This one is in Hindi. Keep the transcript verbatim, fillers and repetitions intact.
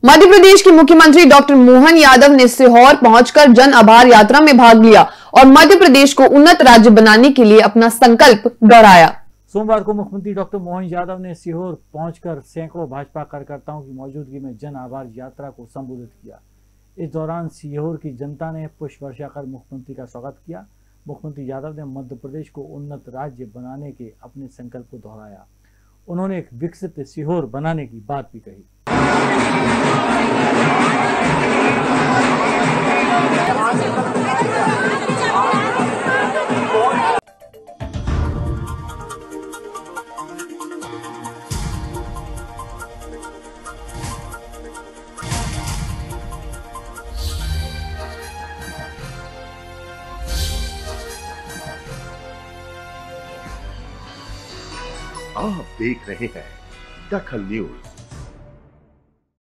मध्य प्रदेश के मुख्यमंत्री डॉक्टर मोहन यादव ने सीहोर पहुंचकर जन आभार यात्रा में भाग लिया और मध्य प्रदेश को उन्नत राज्य बनाने के लिए अपना संकल्प दोहराया। सोमवार को मुख्यमंत्री डॉक्टर मोहन यादव ने सीहोर पहुंचकर सैकड़ों भाजपा कार्यकर्ताओं की मौजूदगी में जन आभार यात्रा को संबोधित किया। इस दौरान सीहोर की जनता ने पुष्प वर्षा कर मुख्यमंत्री का स्वागत किया। मुख्यमंत्री यादव ने मध्य प्रदेश को उन्नत राज्य बनाने के अपने संकल्प को दोहराया। उन्होंने एक विकसित सीहोर बनाने की बात भी कही। आप देख रहे हैं दखल न्यूज।